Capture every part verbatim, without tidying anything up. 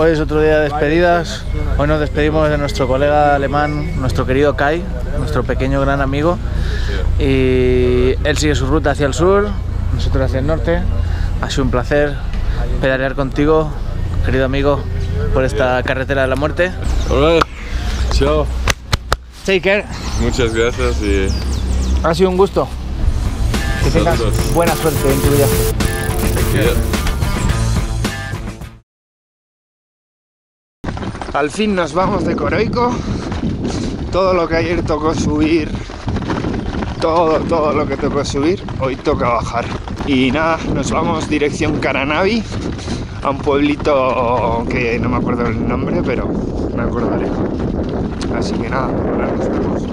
Hoy es otro día de despedidas. Hoy nos despedimos de nuestro colega alemán, nuestro querido Kai, nuestro pequeño gran amigo. Y él sigue su ruta hacia el sur, nosotros hacia el norte. Ha sido un placer pedalear contigo, querido amigo, por esta carretera de la muerte. Alright, chao. Take care. Muchas gracias y... Ha sido un gusto. Que tengas buena suerte en tu viaje. Al fin nos vamos de Coroico. Todo lo que ayer tocó subir, todo, todo lo que tocó subir, hoy toca bajar. Y nada, nos vamos dirección Caranavi, a un pueblito que no me acuerdo el nombre, pero me acordaré. Así que nada, ahora nos vemos.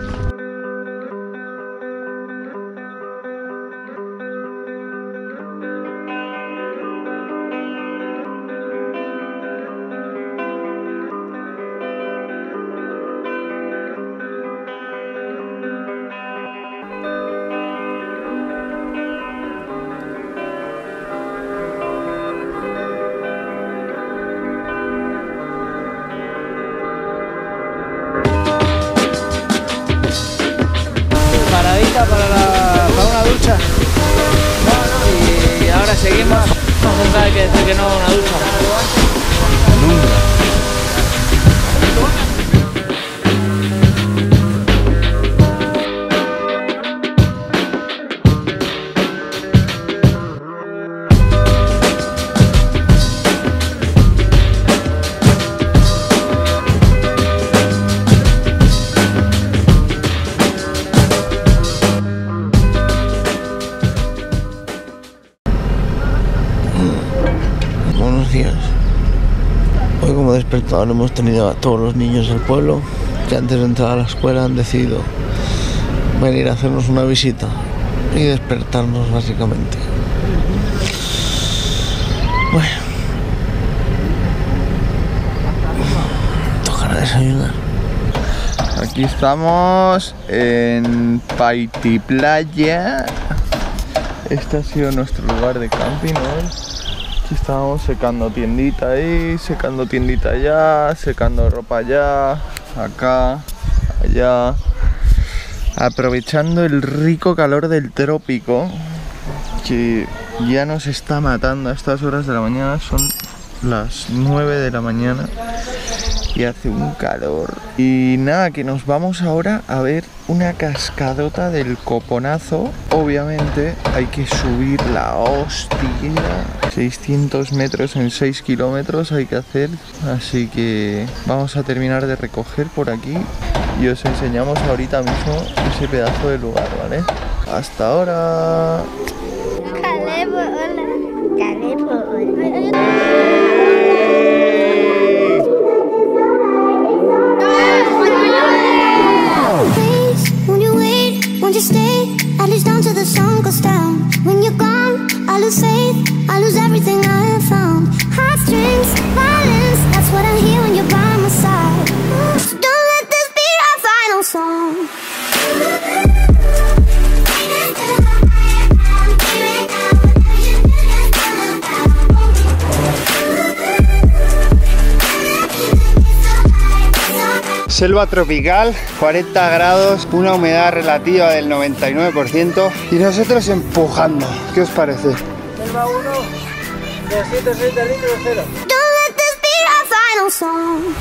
Paradita para, la, para una ducha. Y ahora seguimos. Nunca hay que decir que no a una ducha. Nunca. Buenos días. Hoy como despertador hemos tenido a todos los niños del pueblo que antes de entrar a la escuela han decidido venir a hacernos una visita y despertarnos básicamente. Bueno, tocará desayunar. Aquí estamos en Paiti Playa. Este ha sido nuestro lugar de camping hoy. Aquí estábamos secando tiendita ahí, secando tiendita allá, secando ropa allá, acá, allá. Aprovechando el rico calor del trópico, que ya nos está matando a estas horas de la mañana. Son las nueve de la mañana y hace un calor. Y nada, que nos vamos ahora a ver una cascadota del Coponazo. Obviamente hay que subir la hostia. seiscientos metros en seis kilómetros hay que hacer. Así que vamos a terminar de recoger por aquí y os enseñamos ahorita mismo ese pedazo de lugar, ¿vale? Hasta ahora. Calebo, hola. Calebo, hola. Won't you stay, at least down till the sun goes down? When you're gone, I lose faith, I lose everything I have found. Heartstrings, violence, that's what I hear when you're by my side. So don't let this be our final song. Selva tropical, cuarenta grados, una humedad relativa del noventa y nueve por ciento y nosotros empujando. ¿Qué os parece? Selva uno, doscientos treinta litros cero. Don't let this be our final song.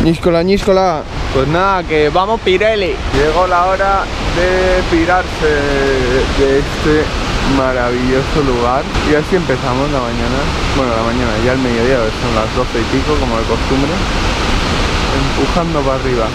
Ñíscola, ñíscola. Pues nada, que vamos Pirelli. Llegó la hora de pirarse de este maravilloso lugar. Y así empezamos la mañana. Bueno, la mañana, ya el mediodía, son las doce y pico, como de costumbre. Empujando para arriba.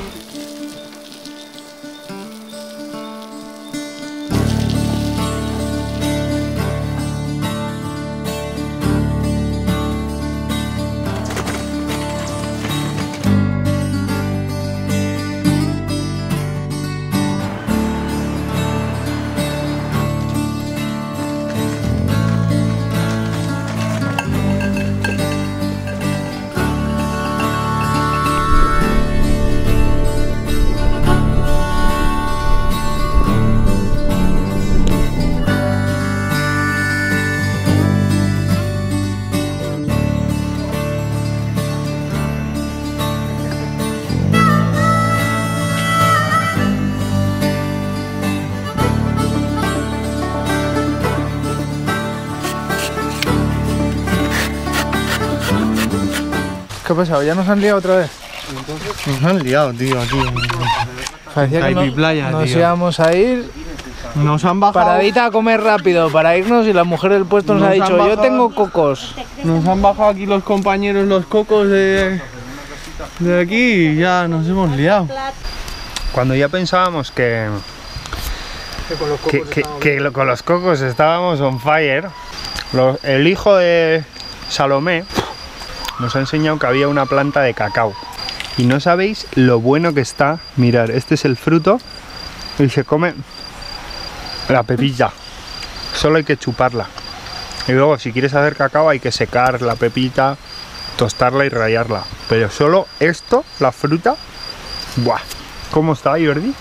¿Qué ha pasado? ¿Ya nos han liado otra vez? Nos han liado, tío, aquí. Parecía que no, Playa, nos tío. íbamos a ir. Nos han bajado. Paradita a comer rápido para irnos y la mujer del puesto nos, Nos ha han dicho, bajado. yo tengo cocos. Nos han bajado aquí los compañeros los cocos de, de aquí y ya nos hemos liado. Cuando ya pensábamos que, que, que, que lo- con los cocos estábamos on fire, lo- el hijo de Salomé nos ha enseñado que había una planta de cacao. Y no sabéis lo bueno que está. Mirad, este es el fruto y se come la pepilla. Solo hay que chuparla. Y luego si quieres hacer cacao hay que secar la pepita, tostarla y rallarla. Pero solo esto, la fruta, ¡buah! ¿Cómo está, Jordi?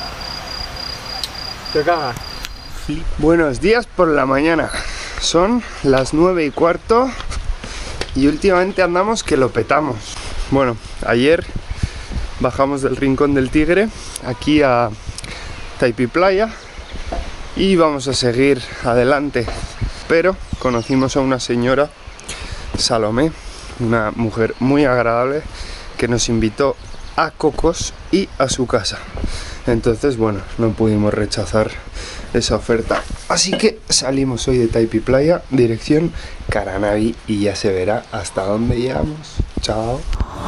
Te cagas. Buenos días por la mañana. Son las nueve y cuarto y últimamente andamos que lo petamos. Bueno, ayer bajamos del Rincón del Tigre aquí a Taipei Playa y vamos a seguir adelante. Pero conocimos a una señora, Salomé, una mujer muy agradable que nos invitó a cocos y a su casa. Entonces, bueno, no pudimos rechazar esa oferta. Así que salimos hoy de Taipei Playa, dirección Caranavi, y ya se verá hasta dónde llegamos. Chao.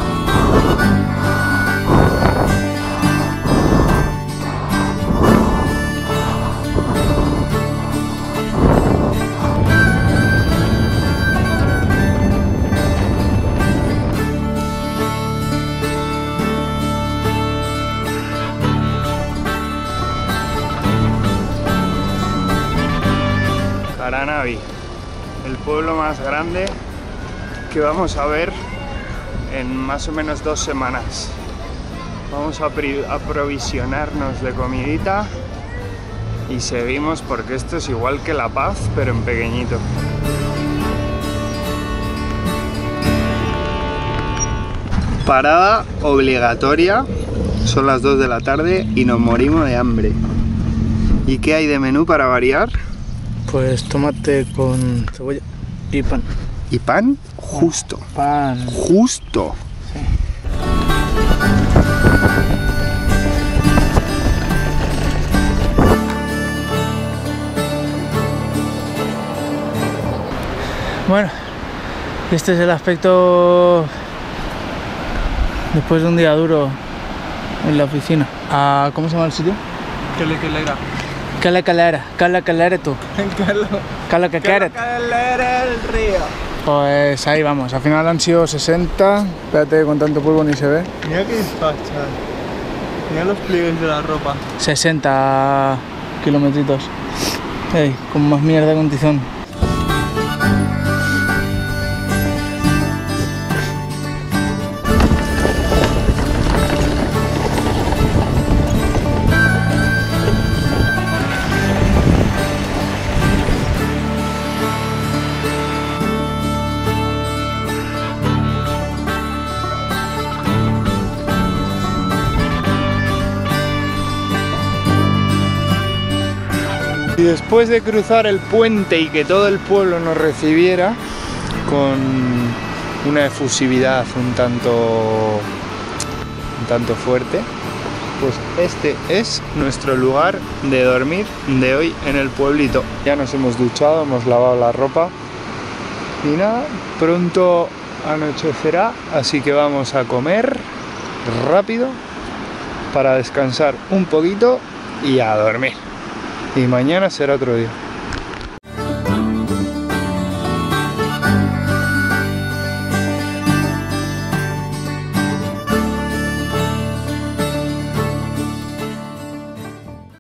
Caranavi, el pueblo más grande que vamos a ver en más o menos dos semanas. Vamos a pri- aprovisionarnos de comidita y seguimos porque esto es igual que La Paz, pero en pequeñito. Parada obligatoria, son las dos de la tarde y nos morimos de hambre. ¿Y qué hay de menú para variar? Pues tomate con cebolla y pan. ¿Y pan? Justo. Pan. Justo. Bueno, este es el aspecto después de un día duro en la oficina. Ah, ¿cómo se llama el sitio? ¿Qué le que le era? Cala Calera, Cala Calera tú. Cala Calera. el río. Pues ahí vamos, al final han sido sesenta. Espérate, con tanto polvo ni se ve. Mira qué facha. Mira los pliegues de la ropa. sesenta kilometritos. Ey, con más mierda con tizón. Y después de cruzar el puente y que todo el pueblo nos recibiera con una efusividad un tanto un tanto fuerte, pues este es nuestro lugar de dormir de hoy en el pueblito. Ya nos hemos duchado, hemos lavado la ropa y nada, pronto anochecerá, así que vamos a comer rápido para descansar un poquito y a dormir. Y mañana será otro día.